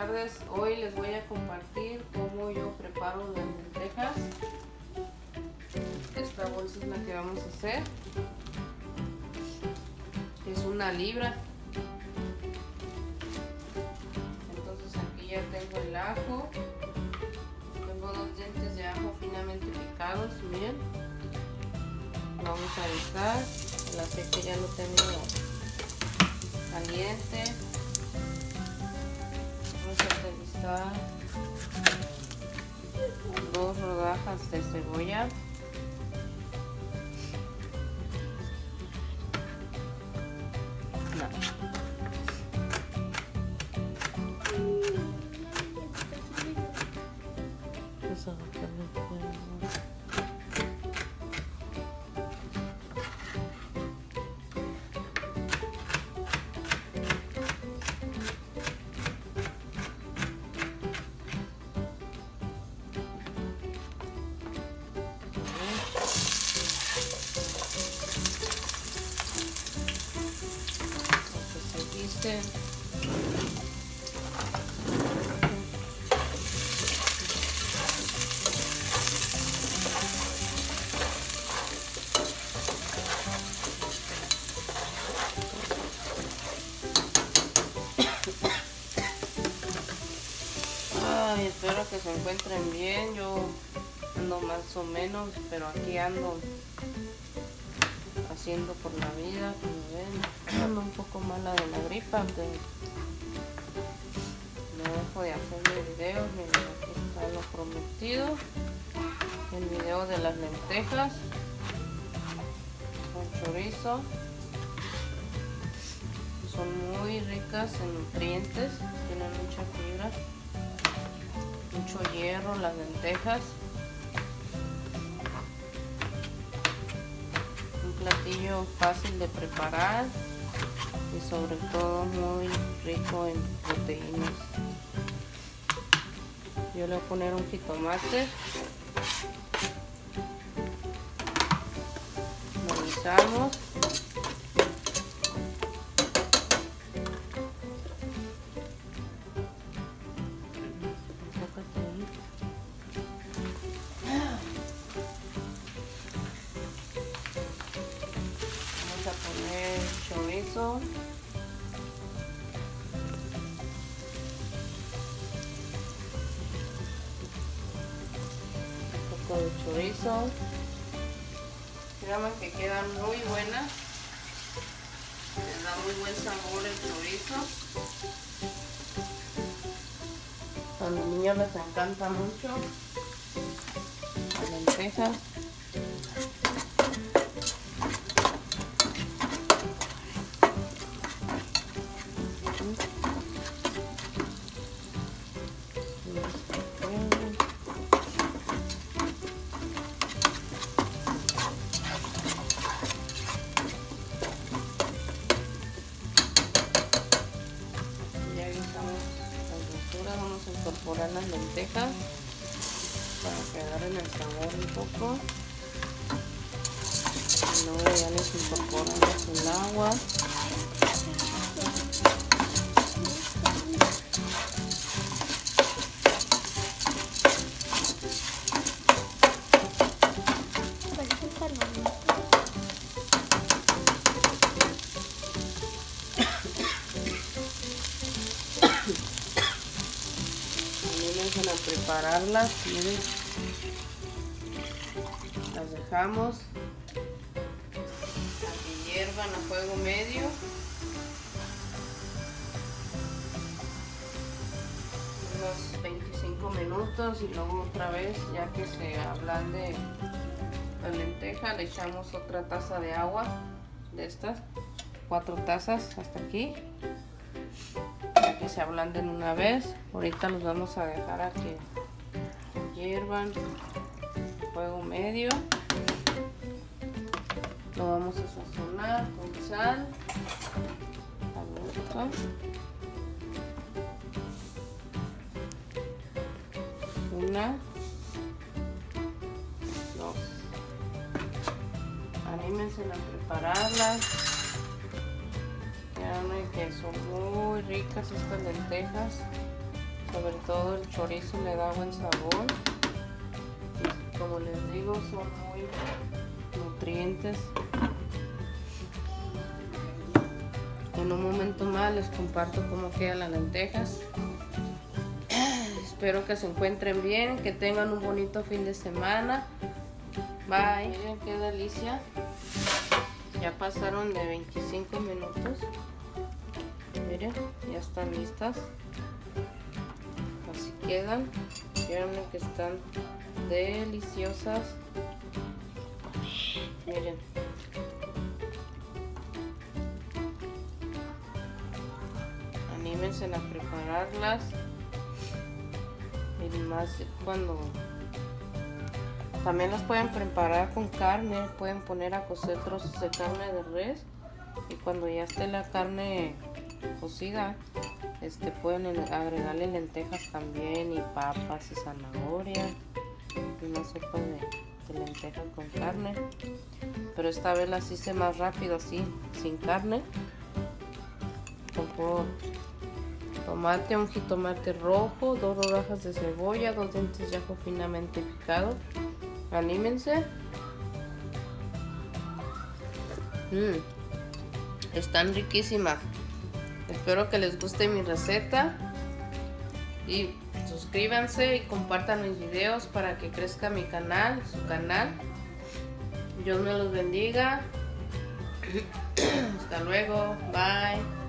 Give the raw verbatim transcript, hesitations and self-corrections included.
tardes. Hoy les voy a compartir cómo yo preparo las lentejas. Esta bolsa es la que vamos a hacer. Es una libra. Entonces aquí ya tengo el ajo. Tengo dos dientes de ajo finamente picados. Bien. Vamos a alistar. El aceite ya lo tengo caliente. Vamos a utilizar dos rodajas de cebolla. No. Ay, espero que se encuentren bien. Yo ando más o menos, pero aquí ando haciendo por la vida, como ven. Ando un poco mala de la gripa, pero no dejo de hacerme videos. Miren, aquí está lo prometido, el video de las lentejas con chorizo. Son muy ricas en nutrientes, tienen mucha fibra, mucho hierro las lentejas. Platillo fácil de preparar y sobre todo muy rico en proteínas. Yo le voy a poner un jitomate, lo guisamos. Chorizo, un poco de chorizo. Créanme que quedan muy buenas, les da muy buen sabor el chorizo. A los niños les encanta mucho la lenteja. Vamos a incorporar las lentejas para que agarren el sabor un poco. Y luego ya les incorporamos el agua. A prepararlas, miren, las dejamos a que hiervan a fuego medio. Unos veinticinco minutos y luego otra vez, ya que se ablande la lenteja, le echamos otra taza de agua de estas, cuatro tazas hasta aquí. Que se ablanden una vez. Ahorita los vamos a dejar a que hiervan a fuego medio. Lo vamos a sazonar con sal, al gusto. Una, dos. Anímense a prepararlas. Créanme que son muy ricas estas lentejas. Sobre todo el chorizo le da buen sabor. Y como les digo, son muy nutrientes. En un momento más les comparto cómo quedan las lentejas. Espero que se encuentren bien, que tengan un bonito fin de semana. Bye. Miren qué delicia. Ya pasaron de veinticinco minutos. Miren, ya están listas. Así quedan. Miren que están deliciosas. Miren. Anímense a prepararlas. Y más cuando también las pueden preparar con carne, pueden poner a cocer trozos de carne de res y cuando ya esté la carne cocida, este pueden agregarle lentejas también y papas y zanahoria, una sopa de, de lentejas con carne, pero esta vez las hice más rápido así, sin carne, con puro tomate, un jitomate rojo, dos rodajas de cebolla, dos dientes de ajo finamente picado. Anímense. Mm, están riquísimas. Espero que les guste mi receta y suscríbanse y compartan mis videos para que crezca mi canal, su canal. Dios me los bendiga. Hasta luego. Bye.